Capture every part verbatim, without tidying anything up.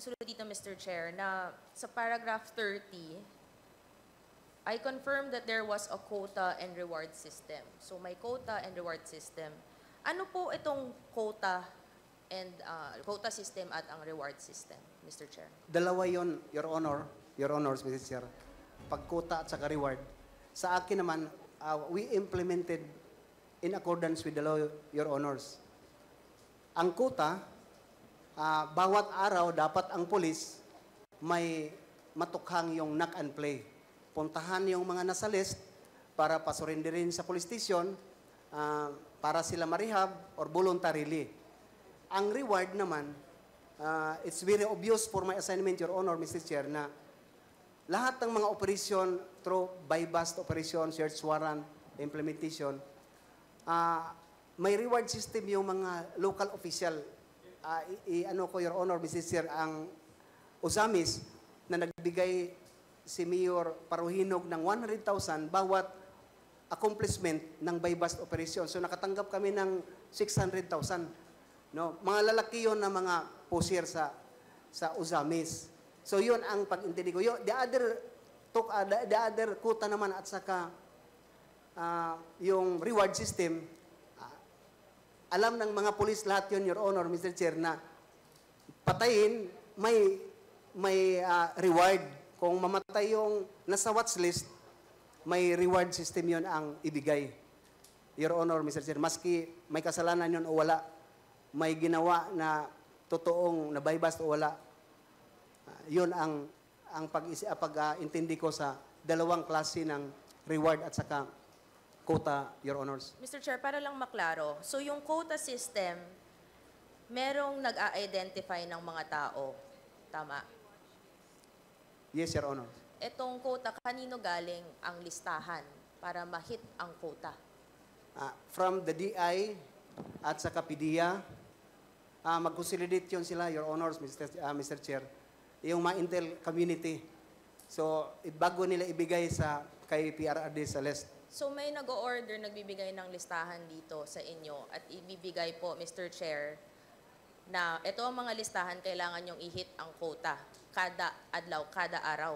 Kasunod dito, Mister Chair, na sa paragraph thirty, I confirm that there was a quota and reward system. So may quota and reward system. Ano po itong quota and uh, quota system at ang reward system, Mister Chair? Dalawa yon, Your Honor, Your Honors, Mister Chair. Pagkuta at saka reward. Sa akin naman, uh, we implemented in accordance with the law, Your Honors. Ang kuta, uh, bawat araw dapat ang pulis may matukhang yung knock and play. Puntahan yung mga nasa list para pasurindirin sa police station uh, para sila marehab or voluntarily. Ang reward naman, uh, it's very obvious for my assignment, Your Honor, Mister Chair, na lahat ng mga operation through buy-bust operation, search warrant, implementation, uh, may reward system yung mga local official. Uh, i, i, ano ko, Your Honor, Mister Chair, ang Usamis na nagbigay si Mayor Paruhinog ng one hundred thousand bawat accomplishment ng buy-bust operation. So nakatanggap kami ng six hundred thousand. No? Mga lalaki yon na mga pusher sa sa Usamis. So yun ang pag-intindi ko. Yo, the other talk, uh, the, the other kuta naman at saka uh, yung reward system, uh, alam ng mga pulis lahat yun, Your Honor, Mister Chair, na patayin, may may uh, reward. Kung mamatay yung nasa watch list, may reward system yun ang ibigay. Your Honor, Mister Chair, maski may kasalanan yun o wala, may ginawa na totoong na buy-bust o wala, uh, yun ang ang pag-intindi uh, ko sa dalawang klase ng reward at saka quota, Your Honors. Mister Chair, para lang maklaro, so yung quota system, merong nag-a-identify ng mga tao. Tama? Yes, Your Honor. Etong quota, kanino galing ang listahan para ma-hit ang quota? Uh, from the D I at sa Kapidia, uh, mag-consolidate yun sila, Your Honors, Mister Uh, Mister Chair, yung mga intel community. So, bago nila ibigay sa kay P R R D sa list. So, may nag-o-order, nagbibigay ng listahan dito sa inyo at ibibigay po, Mister Chair, na ito ang mga listahan, kailangan nyong i-hit ang quota kada adlaw, kada araw.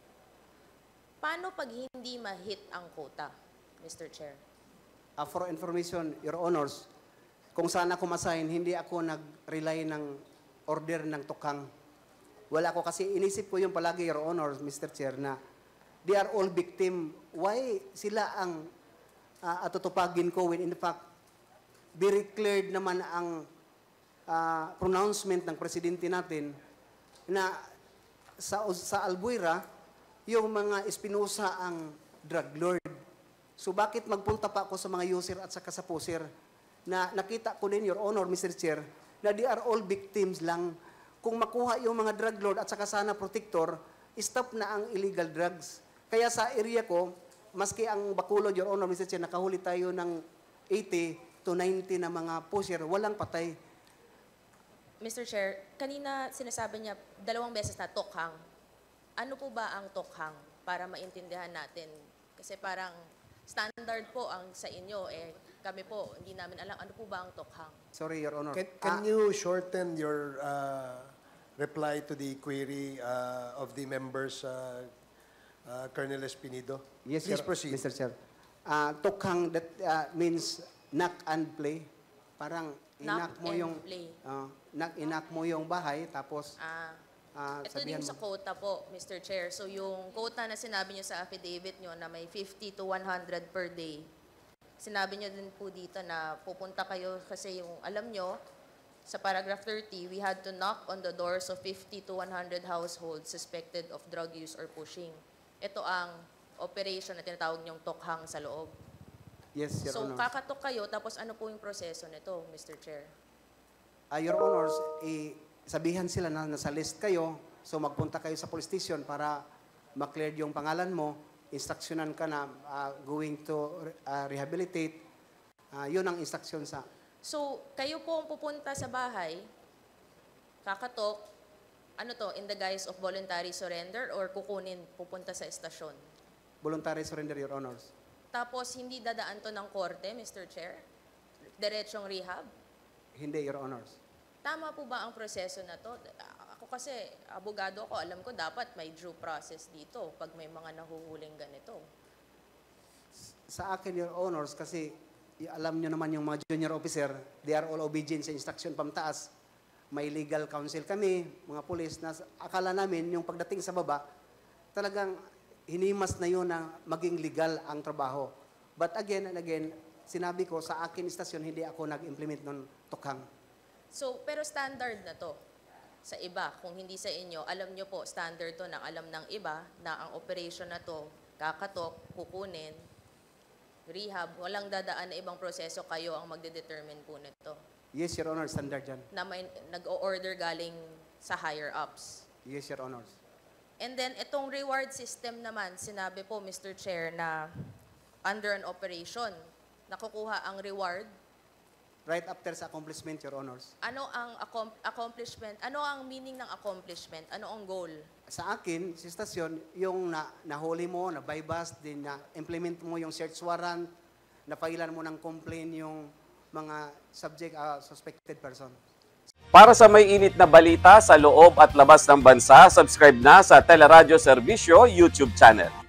Paano pag hindi ma-hit ang quota, Mister Chair? Uh, for information, Your Honors, kung saan ako masign, hindi ako nag-rely ng order ng tukang. Wala ako kasi inisip ko yung palagi, Your Honors, Mister Chair, na they are all victim. Why sila ang uh, atutupagin ko when in fact, very clear naman ang uh, pronouncement ng presidente natin na sa, sa Albuera, yung mga Espinosa ang drug lord. So bakit magpunta pa ako sa mga user at saka sa poser na nakita ko din, Your Honor, Mister Chair, na they are all victims lang. Kung makuha yung mga drug lord at saka sana protector, stop na ang illegal drugs. Kaya sa area ko, maski ang Bacolod, Your Honor, Mister Chair, nakahuli tayo ng eighty to ninety na mga poser, walang patay. Mister Chair, kanina sinasabi niya dalawang beses na tokhang. Ano po ba ang tokhang para maintindihan natin? Kasi parang standard po ang sa inyo, eh kami po, hindi namin alam ano po ba ang tokhang. Sorry, Your Honor. Can, can Ah, you shorten your uh, reply to the query uh, of the members, uh, uh, Colonel Espinido? Yes, Please Your- proceed. Mister Chair. Uh, tukhang, that uh, means knock and play. Parang inak Knock mo and yung play. uh, knock, inak mo yung bahay tapos Ah, uh, ito sabihan din sa mo. quota po, Mister Chair. So yung quota na sinabi niyo sa affidavit niyo na may fifty to one hundred per day, sinabi niyo din po dito na pupunta kayo kasi yung alam niyo, sa paragraph thirty, we had to knock on the doors of fifty to one hundred households suspected of drug use or pushing. Ito ang operation na tinatawag niyong tokhang sa loob. Yes, Your So Honor. kakatok kayo, tapos ano po yung proseso nito, Mister Chair? Uh, Your Honors, eh, sabihan sila na nasa list kayo, so magpunta kayo sa police station para ma-clear yung pangalan mo, instructionan ka na uh, going to uh, rehabilitate. Uh, yun ang instruction sa... So, kayo po ang pupunta sa bahay, kakatok, ano to, in the guise of voluntary surrender or kukunin, pupunta sa estasyon? Voluntary surrender, Your Honors. Tapos, hindi dadaan to ng korte, Mister Chair? Diretsong rehab? Hindi, Your Honors. Tama po ba ang proseso na to? Ako Ako kasi, abogado ako, alam ko dapat may due process dito pag may mga nahuhuling ganito. Sa akin, Your Honors, kasi y- alam nyo naman yung mga junior officer, they are all obedient sa instruction pamtaas. May legal counsel kami, mga pulis, na s- akala namin yung pagdating sa baba, talagang hinimas na yun na maging legal ang trabaho. But again and again, sinabi ko, sa akin istasyon, hindi ako nag-implement ng tukhang. So, pero standard na to sa iba. Kung hindi sa inyo, alam nyo po, standard to ng alam ng iba na ang operation na to, kakatok, kukunin, rehab, walang dadaan na ibang proseso, kayo ang magde-determine po nito. Yes, Your Honor, standard yan. Na may nag-o-order galing sa higher ups. Yes, Your Honors. And then, itong reward system naman, sinabi po, Mister Chair, na under an operation, nakukuha ang reward. Right after sa accomplishment, Your Honors. Ano ang accom- accomplishment? Ano ang meaning ng accomplishment? Ano ang goal? Sa akin, sa istasyon, yung na, nahuli mo, na bypass, din na implement mo yung search warrant, na failan mo ng complaint yung mga subject, uh, suspected person. Para sa may init na balita sa loob at labas ng bansa, subscribe na sa Teleradyo Serbisyo YouTube channel.